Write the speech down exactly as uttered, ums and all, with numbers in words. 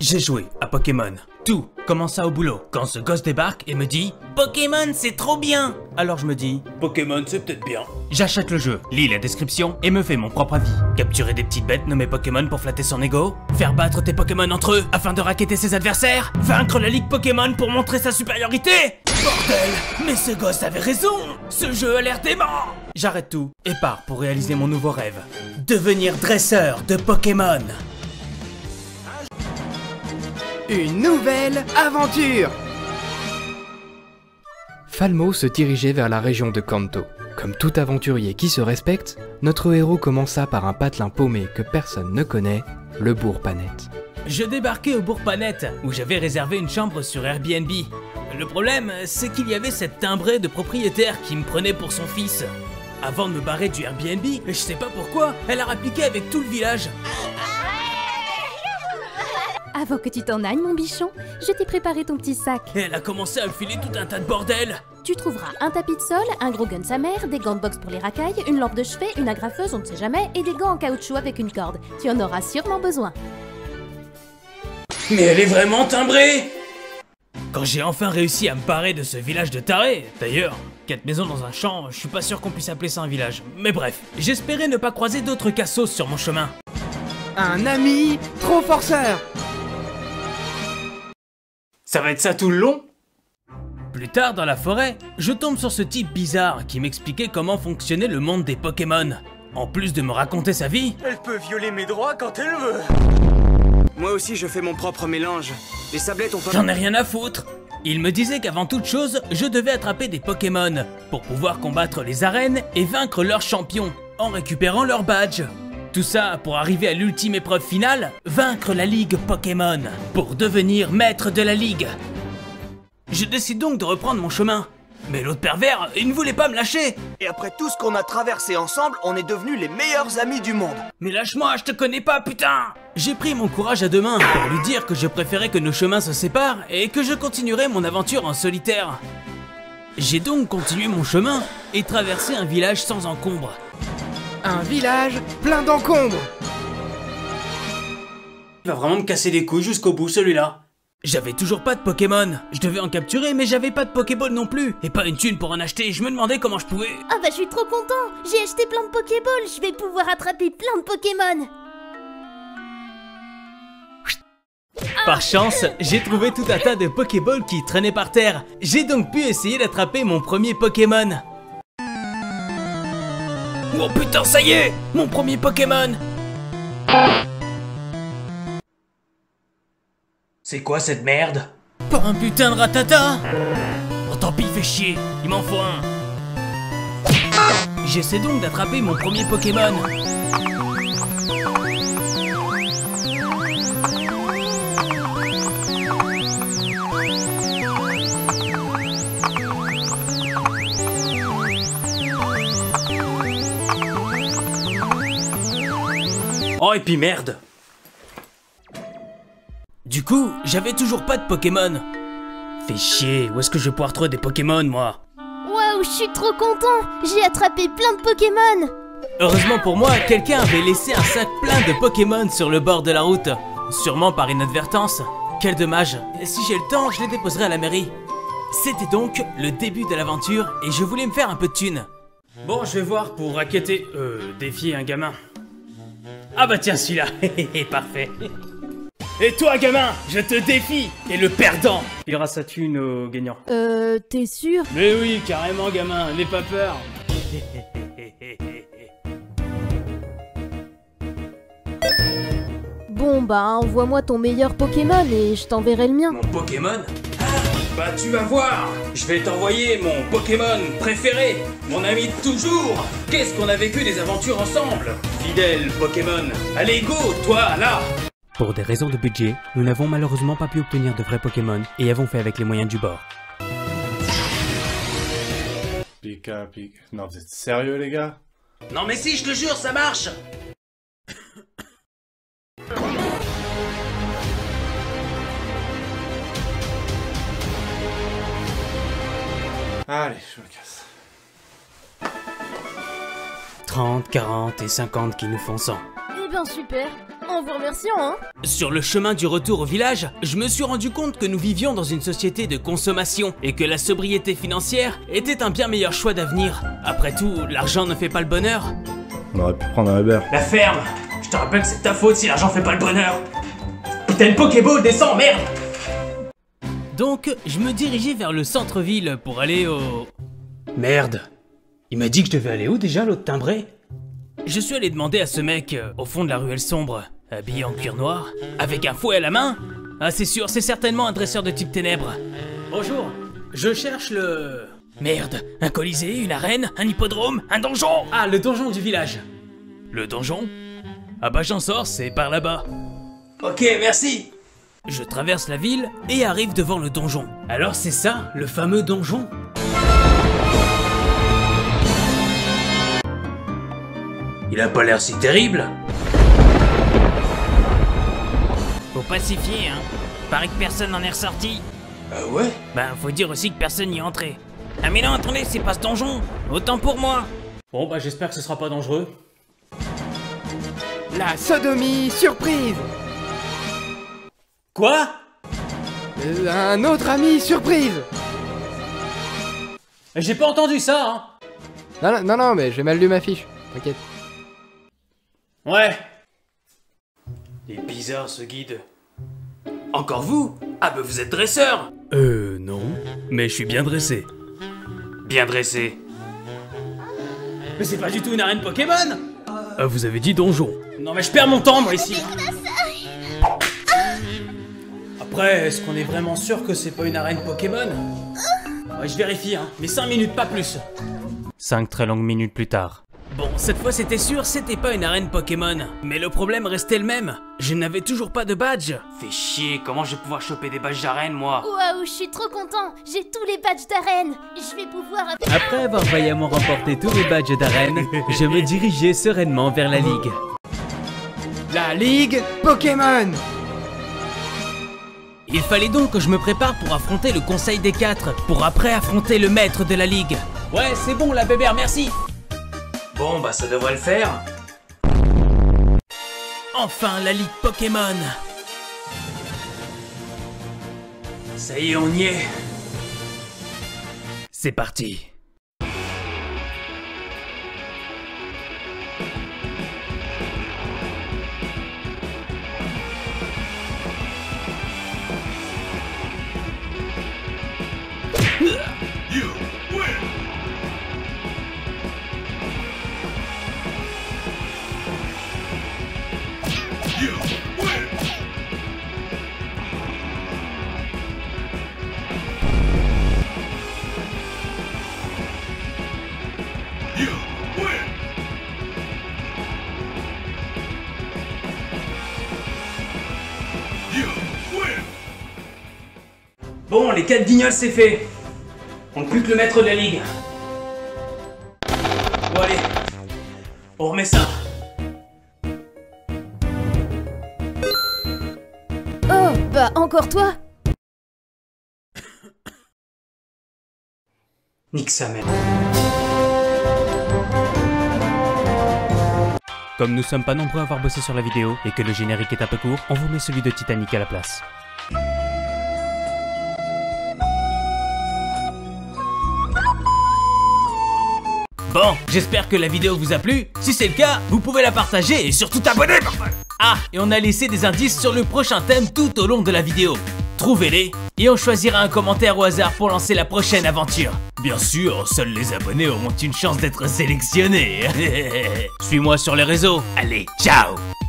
J'ai joué à Pokémon. Tout commença au boulot quand ce gosse débarque et me dit « Pokémon, c'est trop bien !» Alors je me dis « Pokémon, c'est peut-être bien !» J'achète le jeu, lis la description et me fais mon propre avis. Capturer des petites bêtes nommées Pokémon pour flatter son ego, faire battre tes Pokémon entre eux afin de racketter ses adversaires, vaincre la Ligue Pokémon pour montrer sa supériorité. Bordel, mais ce gosse avait raison. Ce jeu a l'air dément. J'arrête tout et pars pour réaliser mon nouveau rêve. Devenir dresseur de Pokémon. Une nouvelle aventure! Falmo se dirigeait vers la région de Kanto. Comme tout aventurier qui se respecte, notre héros commença par un patelin paumé que personne ne connaît, le Bourg Panette. Je débarquais au Bourg Panette, où j'avais réservé une chambre sur Airbnb. Le problème, c'est qu'il y avait cette timbrée de propriétaire qui me prenait pour son fils. Avant de me barrer du Airbnb, je sais pas pourquoi, elle a rappliqué avec tout le village. Avant que tu t'en ailles, mon bichon, je t'ai préparé ton petit sac. Et elle a commencé à me filer tout un tas de bordel. Tu trouveras un tapis de sol, un gros gun sa mère, des gants de boxe pour les racailles, une lampe de chevet, une agrafeuse, on ne sait jamais, et des gants en caoutchouc avec une corde. Tu en auras sûrement besoin. Mais elle est vraiment timbrée! Quand j'ai enfin réussi à me parer de ce village de tarés, d'ailleurs, quatre maisons dans un champ, je suis pas sûr qu'on puisse appeler ça un village. Mais bref, j'espérais ne pas croiser d'autres cassos sur mon chemin. Un ami trop forceur! Ça va être ça tout le long? Plus tard dans la forêt, je tombe sur ce type bizarre qui m'expliquait comment fonctionnait le monde des Pokémon. En plus de me raconter sa vie, elle peut violer mes droits quand elle veut. Moi aussi je fais mon propre mélange. Les sablettes ont pas... J'en ai rien à foutre. Il me disait qu'avant toute chose, je devais attraper des Pokémon pour pouvoir combattre les arènes et vaincre leurs champions en récupérant leur badge. Tout ça pour arriver à l'ultime épreuve finale, vaincre la Ligue Pokémon, pour devenir maître de la Ligue. Je décide donc de reprendre mon chemin. Mais l'autre pervers, il ne voulait pas me lâcher. Et après tout ce qu'on a traversé ensemble, on est devenus les meilleurs amis du monde. Mais lâche-moi, je te connais pas, putain! J'ai pris mon courage à deux mains pour lui dire que je préférais que nos chemins se séparent et que je continuerais mon aventure en solitaire. J'ai donc continué mon chemin et traversé un village sans encombre. Un village plein d'encombres! Il va vraiment me casser les couilles jusqu'au bout, celui-là. J'avais toujours pas de Pokémon. Je devais en capturer, mais j'avais pas de Pokéball non plus. Et pas une thune pour en acheter. Je me demandais comment je pouvais... Ah bah je suis trop content. J'ai acheté plein de Pokéballs. Je vais pouvoir attraper plein de Pokémon. Par chance, j'ai trouvé tout un tas de Pokéballs qui traînaient par terre. J'ai donc pu essayer d'attraper mon premier Pokémon. Oh putain, ça y est! Mon premier Pokémon! C'est quoi cette merde? Pas un putain de Rattata! Oh tant pis, fait chier, il m'en faut un. J'essaie donc d'attraper mon premier Pokémon. Oh et puis merde. Du coup, j'avais toujours pas de Pokémon. Fais chier, où est-ce que je vais pouvoir trouver des Pokémon, moi? Waouh, je suis trop content. J'ai attrapé plein de Pokémon. Heureusement pour moi, quelqu'un avait laissé un sac plein de Pokémon sur le bord de la route. Sûrement par inadvertance. Quel dommage. Si j'ai le temps, je les déposerai à la mairie. C'était donc le début de l'aventure et je voulais me faire un peu de thunes. Bon, je vais voir pour racketter... Euh, défier un gamin. Ah bah tiens, celui-là. Parfait. Et toi, gamin, je te défie. Et le perdant il aura sa thune au gagnant. Euh, t'es sûr? Mais oui, carrément, gamin, n'aie pas peur. Bon bah, envoie-moi ton meilleur Pokémon et je t'enverrai le mien. Mon Pokémon? Ah, bah tu vas voir. Je vais t'envoyer mon Pokémon préféré. Mon ami de toujours. Qu'est-ce qu'on a vécu des aventures ensemble. Fidèle Pokémon. Allez, go, toi, là. Pour des raisons de budget, nous n'avons malheureusement pas pu obtenir de vrais Pokémon et avons fait avec les moyens du bord. Pika, pika... Non, vous êtes sérieux, les gars? Non mais si, je te jure, ça marche. Allez, je me casse. trente, quarante et cinquante qui nous font cent. Eh ben super. En vous remerciant, hein. Sur le chemin du retour au village, je me suis rendu compte que nous vivions dans une société de consommation et que la sobriété financière était un bien meilleur choix d'avenir. Après tout, l'argent ne fait pas le bonheur. On aurait pu prendre un Uber. La ferme! Je te rappelle que c'est ta faute si l'argent fait pas le bonheur. Putain de Pokéball, descends, merde! Donc, je me dirigeais vers le centre-ville pour aller au... Merde! Il m'a dit que je devais aller où déjà, l'autre timbré? Je suis allé demander à ce mec, euh, au fond de la ruelle sombre, habillé en cuir noir, avec un fouet à la main. Ah c'est sûr, c'est certainement un dresseur de type ténèbres. Bonjour, je cherche le... Merde, un colisée, une arène, un hippodrome, un donjon. Ah, le donjon du village. Le donjon? Ah bah j'en sors, c'est par là-bas. Ok, merci. Je traverse la ville et arrive devant le donjon. Alors c'est ça, le fameux donjon? Il a pas l'air si terrible. Faut pacifier, hein. Paraît que personne n'en est ressorti. Ah ouais? Bah faut dire aussi que personne n'y est entré. Ah mais non, attendez, c'est pas ce donjon. Autant pour moi. Bon bah j'espère que ce sera pas dangereux. La sodomie surprise. Quoi? Euh, un autre ami surprise. J'ai pas entendu ça, hein. Non, non, non, non, mais j'ai mal lu ma fiche, t'inquiète. Ouais. Il est bizarre ce guide. Encore vous? Ah bah vous êtes dresseur. Euh non, mais je suis bien dressé. Bien dressé. Mais c'est pas du tout une arène Pokémon. Ah vous avez dit donjon. Non mais je perds mon temps moi ici. Après, est-ce qu'on est vraiment sûr que c'est pas une arène Pokémon? Ouais, je vérifie hein, mais cinq minutes pas plus. cinq très longues minutes plus tard. Bon, cette fois c'était sûr, c'était pas une arène Pokémon. Mais le problème restait le même. Je n'avais toujours pas de badge. Fais chier, comment je vais pouvoir choper des badges d'arène, moi? Waouh, je suis trop content. J'ai tous les badges d'arène. Je vais pouvoir... Après avoir vaillamment remporté tous les badges d'arène, je me dirigeais sereinement vers la ligue. La Ligue Pokémon. Il fallait donc que je me prépare pour affronter le Conseil des Quatre, pour après affronter le maître de la ligue. Ouais, c'est bon la bébère, merci. Bon bah ça devrait le faire. Enfin la ligue Pokémon. Ça y est, on y est. C'est parti. Bon, les quatre guignols c'est fait. On ne plus que le maître de la ligue. Bon allez, on remet ça. Oh, bah encore toi. Nique sa mère. Comme nous sommes pas nombreux à avoir bossé sur la vidéo et que le générique est un peu court, on vous met celui de Titanic à la place. Bon, j'espère que la vidéo vous a plu. Si c'est le cas, vous pouvez la partager et surtout t'abonner. Ah, et on a laissé des indices sur le prochain thème tout au long de la vidéo. Trouvez-les et on choisira un commentaire au hasard pour lancer la prochaine aventure. Bien sûr, seuls les abonnés auront une chance d'être sélectionnés. Suis-moi sur les réseaux. Allez, ciao!